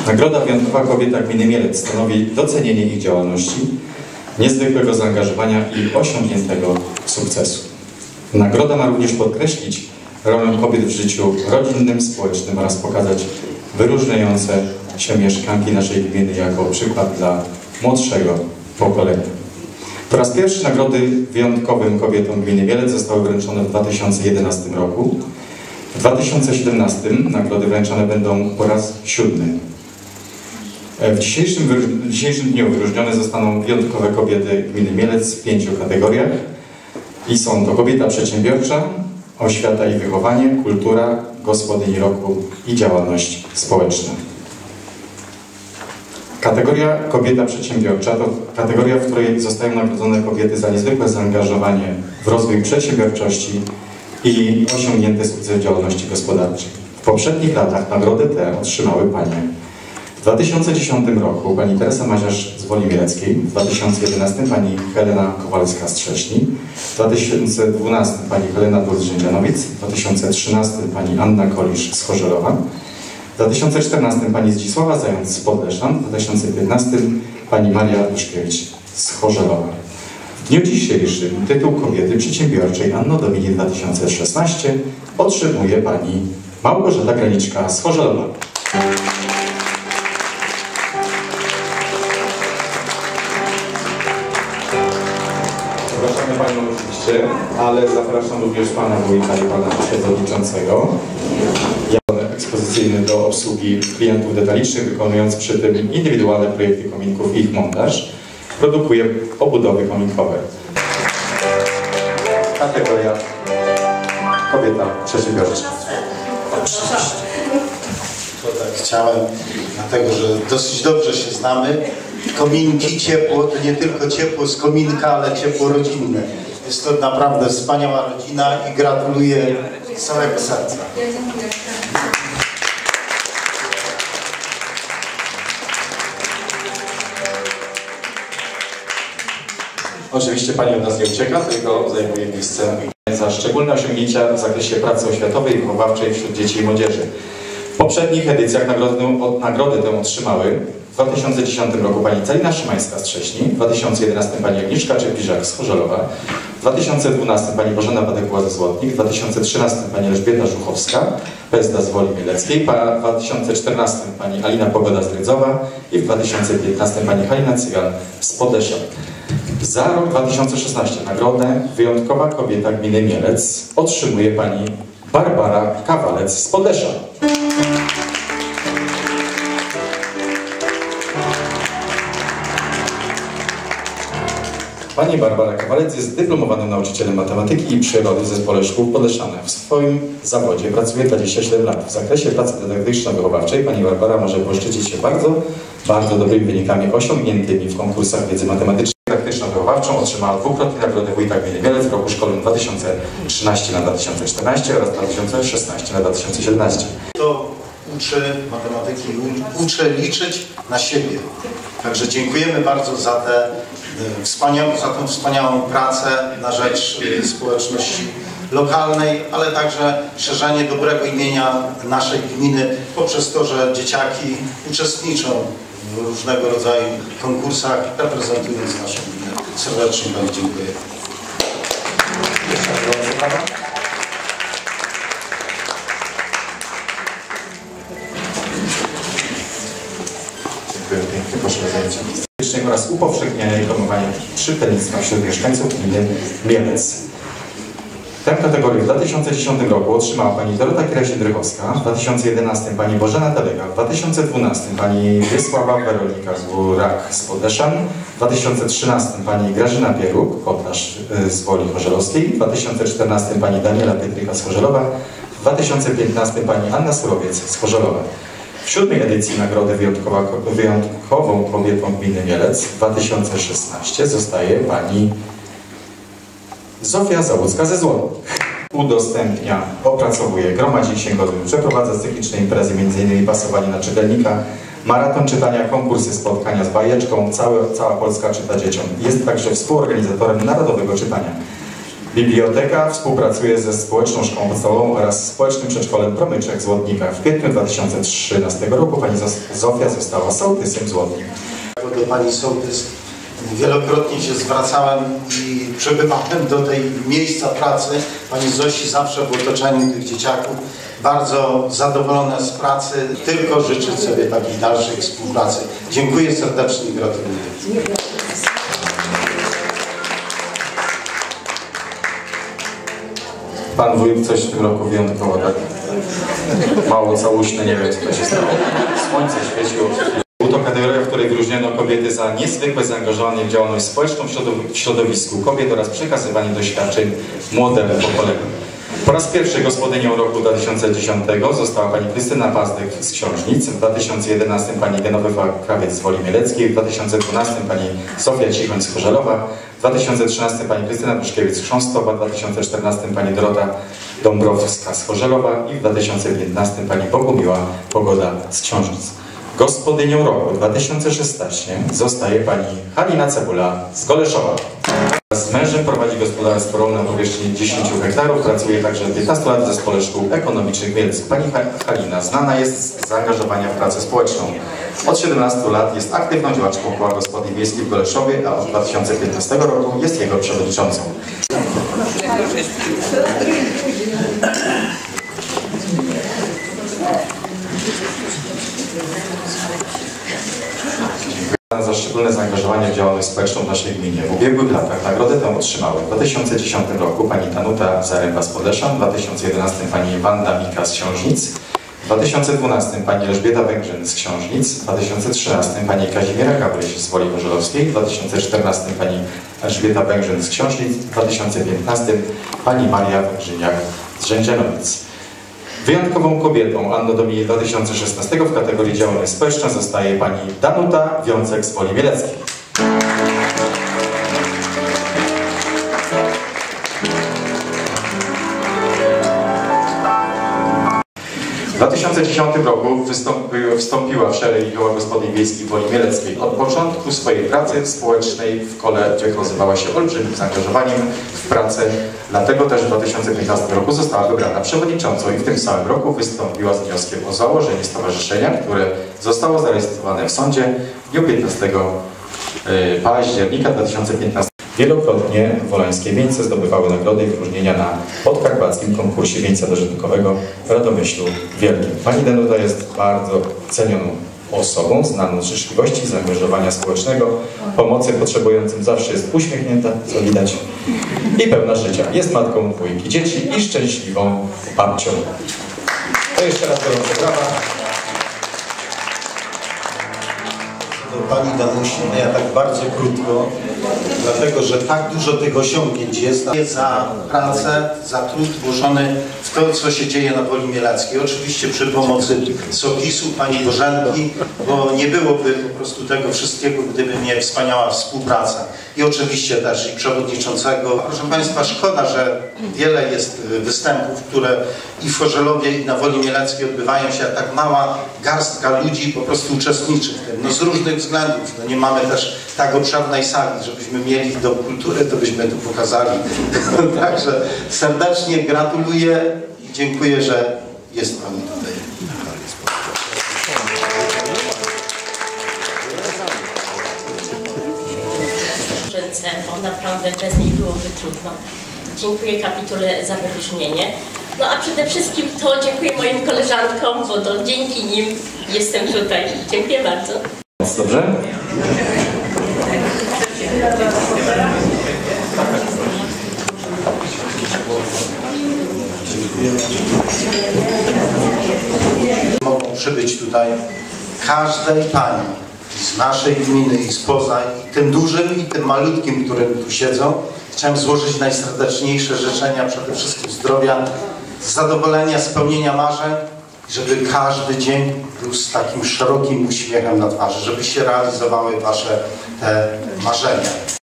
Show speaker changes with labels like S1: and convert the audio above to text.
S1: Nagroda Wyjątkowa Kobieta Gminy Mielec stanowi docenienie ich działalności, niezwykłego zaangażowania i osiągniętego sukcesu. Nagroda ma również podkreślić rolę kobiet w życiu rodzinnym, społecznym oraz pokazać wyróżniające się mieszkanki naszej gminy jako przykład dla młodszego pokolenia. Po raz pierwszy nagrody wyjątkowym kobietom gminy Mielec zostały wręczone w 2011 roku. W 2017 nagrody wręczone będą po raz 7. W dzisiejszym dniu wyróżnione zostaną wyjątkowe kobiety gminy Mielec w 5 kategoriach i są to kobieta przedsiębiorcza, oświata i wychowanie, kultura, gospodyni roku i działalność społeczna. Kategoria kobieta przedsiębiorcza to kategoria, w której zostają nagrodzone kobiety za niezwykłe zaangażowanie w rozwój przedsiębiorczości i osiągnięty sukces w działalności gospodarczej. W poprzednich latach nagrody te otrzymały panie. W 2010 roku pani Teresa Maziarz z Woli Mieleckiej, w 2011 pani Helena Kowalska z Trześni, w 2012 pani Helena Dul z Rzędzianowic, w 2013 pani Anna Kolisz z Chorzelowa, w 2014 pani Zdzisława Zając z Podleszan, w 2015 pani Maria Duszkiewicz z Chorzelowa. W dniu dzisiejszym tytuł Kobiety Przedsiębiorczej Anno Domini 2016 otrzymuje pani Małgorzata Graniczka z Chorzelowa. Zapraszamy panią oczywiście, ale zapraszam również pana wójta i pana przewodniczącego. Ekspozycyjny do obsługi klientów detalicznych, wykonując przy tym indywidualne projekty kominków i ich montaż. Produkuje obudowy kominkowe. Kategoria kobieta przedsiębiorcza.
S2: To tak chciałem, dlatego że dosyć dobrze się znamy. Kominki, ciepło, to nie tylko ciepło z kominka, ale ciepło rodzinne. Jest to naprawdę wspaniała rodzina i gratuluję z całego serca.
S1: Oczywiście pani od nas nie ucieka, tylko zajmuje miejsce za szczególne osiągnięcia w zakresie pracy oświatowej i wychowawczej wśród dzieci i młodzieży. W poprzednich edycjach nagrodę tę otrzymały w 2010 roku pani Celina Szymańska z Trześni, w 2011 pani Agnieszka Czepiżak z Chorzelowa, w 2012 pani Bożena Padekuła ze Złotnik, w 2013 pani Elżbieta Żuchowska, PSDA z Woli Mieleckiej, w 2014 pani Alina Pogoda z Rydzowa i w 2015 pani Halina Cygan z Podleszan. Za rok 2016 nagrodę Wyjątkowa Kobieta Gminy Mielec otrzymuje pani Barbara Kawalec z Podlesza. Pani Barbara Kawalec jest dyplomowanym nauczycielem matematyki i przyrody w Zespole Szkół Podleszane. W swoim zawodzie pracuje 27 lat. W zakresie pracy dydaktyczno-wychowawczej pani Barbara może poszczycić się bardzo dobrymi wynikami osiągniętymi w konkursach wiedzy matematycznej. Dydaktyczno-wychowawczą otrzymała dwukrotnie nagrodę Wójta Gminy Mielec w roku szkolnym 2013 na 2014 oraz 2016 na 2017.
S2: To uczy matematyki, uczy liczyć na siebie. Także dziękujemy bardzo za tę wspaniałą pracę na rzecz społeczności lokalnej, ale także szerzenie dobrego imienia naszej gminy poprzez to, że dzieciaki uczestniczą w różnego rodzaju konkursach, reprezentując naszą gminę. Serdecznie Pani dziękuję.
S1: Dziękuję pięknie, proszę o zajęcie oraz upowszechniania i promowania czytelnictwa wśród mieszkańców gminy Mielec. Tę kategorię w 2010 roku otrzymała pani Dorota Kira-Siedrychowska, w 2011 pani Bożena Telega, w 2012 pani Wiesława Weronika Górak z Podleszan, w 2013 pani Grażyna Pieruk, podlarz z Woli Chorzelowskiej, w 2014 pani Daniela Pietryka z Chorzelowa, w 2015 pani Anna Surowiec z Chorzelowa. W 7. edycji nagrody wyjątkową kobietą gminy Mielec w 2016 zostaje pani Zofia Załucka ze Złotnik. Udostępnia, opracowuje, gromadzi księgowy, przeprowadza cykliczne imprezy, m.in. pasowanie na czytelnika, maraton czytania, konkursy, spotkania z bajeczką, cała Polska czyta dzieciom. Jest także współorganizatorem Narodowego Czytania. Biblioteka współpracuje ze Społeczną Szkołą Podstawową oraz Społecznym Przedszkolem Promyczek w Złotnikach. W kwietniu 2013 roku pani Zofia została sołtysem Złotnik.
S2: Do pani sołtys wielokrotnie się zwracałem i przebywałem do tej miejsca pracy. Pani Zosi zawsze w otoczeniu tych dzieciaków. Bardzo zadowolona z pracy. Tylko życzę sobie takiej dalszej współpracy. Dziękuję serdecznie i gratuluję.
S1: Pan wójt coś w tym roku wyjątkowo tak mało całuśne, nie wiem co to się stało. Słońce świeciło. Był to kategoria, w której wyróżniono kobiety za niezwykłe zaangażowanie w działalność społeczną w środowisku kobiet oraz przekazywanie doświadczeń młodemu pokoleniu. Po raz pierwszy gospodynią roku 2010 została pani Krystyna Pazdek z Książnic, w 2011 pani Genowefa Krawiec z Woli Mieleckiej, w 2012 pani Sofia Cichoń z Chorzelowa, w 2013 pani Krystyna Pruszkiewicz z Chrząstowa, w 2014 pani Dorota Dąbrowska z Chorzelowa i w 2015 pani Bogumiła Pogoda z Książnic. Gospodynią roku 2016 zostaje pani Halina Cebula z Goleszowa. Z mężem prowadzi gospodarstwo rolne o powierzchni 10 hektarów, pracuje także 15 lat w Zespole Szkół Ekonomicznych w Mielcu. Pani Halina znana jest z zaangażowania w pracę społeczną. Od 17 lat jest aktywną działaczką koła gospodyń wiejskich w Goleszowie, a od 2015 roku jest jego przewodniczącą. Za szczególne zaangażowanie w działalność społeczną w naszej gminie. W ubiegłych latach nagrodę tę otrzymały w 2010 roku pani Danuta Zaręba z Podeszan, w 2011 pani Wanda Mika z Książnic, w 2012 pani Elżbieta Węgrzyn z Książnic, w 2013 pani Kazimiera Gabryś z Woli Chorzelowskiej, w 2014 pani Elżbieta Węgrzyn z Książnic, w 2015 pani Maria Węgrzyniak z Rzędzianowic. Wyjątkową kobietą Anno Domini 2016 w kategorii działalność społeczna zostaje pani Danuta Wiącek z Woli Mieleckiej. W 2010 roku wstąpiła w szeregi koła gospodyń wiejskich w Woli Mieleckiej. Od początku swojej pracy społecznej w kole wykazywała się olbrzymim zaangażowaniem w pracę. Dlatego też w 2015 roku została wybrana przewodniczącą i w tym samym roku wystąpiła z wnioskiem o założenie stowarzyszenia, które zostało zarejestrowane w sądzie w dniu 15 października 2015. Wielokrotnie woleńskie wieńce zdobywały nagrody i wyróżnienia na podkarpackim konkursie wieńca dożynkowego w Radomyślu Wielkim. Pani Danuta jest bardzo cenioną osobą, znaną z życzliwości, zaangażowania społecznego, pomocy potrzebującym, zawsze jest uśmiechnięta, co widać, i pełna życia. Jest matką dwójki dzieci i szczęśliwą babcią. To jeszcze raz gorące brawa.
S2: Do pani Danusi, ja tak bardzo krótko, dlatego że tak dużo tych osiągnięć jest za pracę, za trud włożony w to, co się dzieje na Woli Mieleckiej. Oczywiście przy pomocy Sokisu, pani Bożenki, bo nie byłoby po prostu tego wszystkiego, gdyby nie wspaniała współpraca. I oczywiście też i przewodniczącego. Proszę państwa, szkoda, że wiele jest występów, które i w Chorzelowie, i na Woli Mieleckiej odbywają się, a tak mała garstka ludzi po prostu uczestniczy w tym. No z różnych względów. No nie mamy też tak obszernej sali, żebyśmy mieli do kultury, to byśmy tu pokazali. Także serdecznie gratuluję i dziękuję, że jest pani tutaj.
S3: Bo naprawdę bez niej byłoby trudno. Dziękuję kapitule za wyróżnienie. No a przede wszystkim to dziękuję moim koleżankom, bo to dzięki nim jestem tutaj. Dziękuję bardzo.
S1: Dobrze?
S2: Mogą przybyć tutaj każdej pani z naszej gminy i spoza, i tym dużym, i tym malutkim, którym tu siedzą. Chciałem złożyć najserdeczniejsze życzenia, przede wszystkim zdrowia, zadowolenia, spełnienia marzeń, żeby każdy dzień był z takim szerokim uśmiechem na twarzy, żeby się realizowały wasze te marzenia.